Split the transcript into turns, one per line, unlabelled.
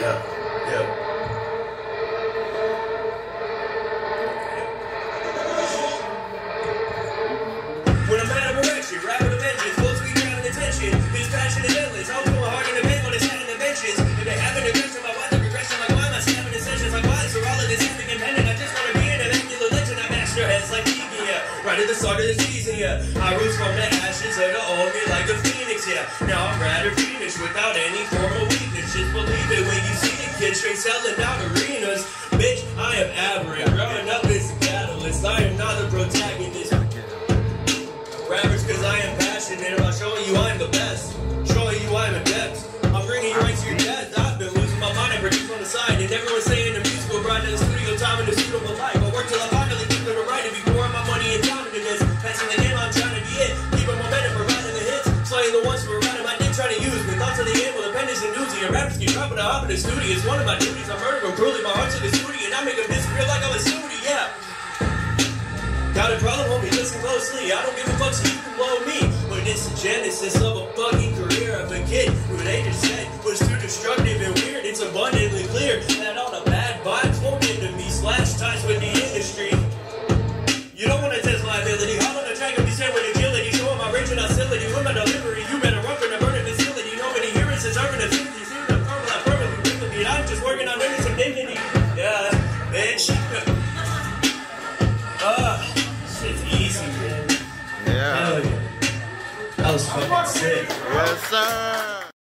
When I'm out of direction, rap with a vengeance, full sweet driving attention. His passion is endless. I'm going hard in the bed when it's at the benches. If they have an aggression, my wife, the regression, like why am I stabbing in sessions? Like why is for all of this epic independent? I just want to be an immaculate legend. I master heads like Vegan, yeah. Right at the start of the season, yeah. I rose from the ashes of the old me like a phoenix, yeah. Now I'm rather fiendish without any form of weakness. Just believe it when you see the kid straight selling out arenas. Bitch, I am aberrant. Growing up is a catalyst. I am not a protagonist. Rappers, cause I am passionate about showing you I'm the best, showing you I'm adept. I'm bringing you right to your death. I've been losing my mind and produce on the side, and everyone's saying the music will grind in the studio time in the suitable life. I work till I finally get to the right and be pouring my money and time into this. Passing the game, I'm trying to be it. Keeping momentum, providing the hits, slaying the ones who are riding my dick, trying to use me. Thoughts of the end with appendix and newsy. And rappers keep dropping, I hop in the studio. It's one of my duties. I murder them brutally. My heart's in the studio, and I make them disappear like I'm a snooty, yeah. Got a problem, homie, listen closely. I don't give a fuck so you can blow me. But it's the genesis of a fucking career of a kid who they just said was too destructive and weird. It's abundantly clear that all the bad vibes won't get to me. Slash ties with the industry. You don't want to test my ability. Hop on the track and be said with agility. Showing my range and hostility. With my delivery, you better run from the burning facility. Nobody here is deserving of sympathy. See the purple, I perfectly with me. I'm just working on earning some dignity. Yeah, bitch. It's easy, man.
Yeah.
Hell yeah. That was fucking sick.
Yes, sir.